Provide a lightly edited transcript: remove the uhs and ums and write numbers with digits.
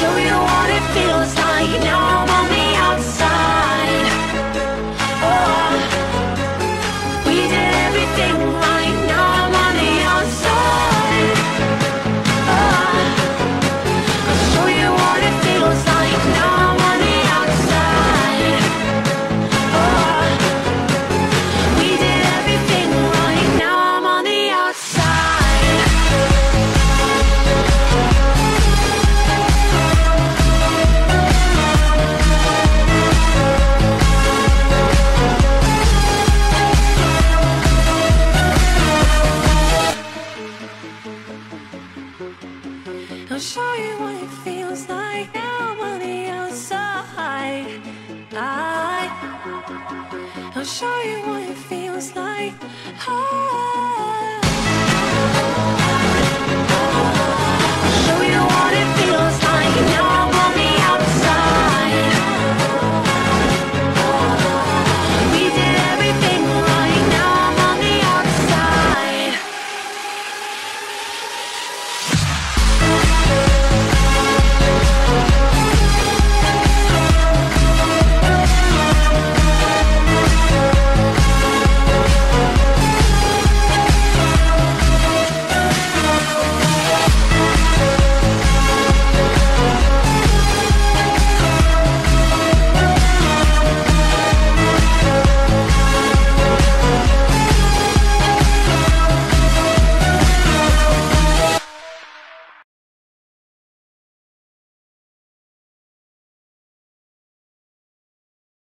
show you what it feels like. Now I'm on the outside. Oh, we did everything right. Now I'm on the outside. Oh, I'll show you what it feels like. Now I'm on the outside. Oh, we did everything right. Now I'm on the outside. I'll show you what it feels like. Now I'm on the outside. I'll show you what it feels like.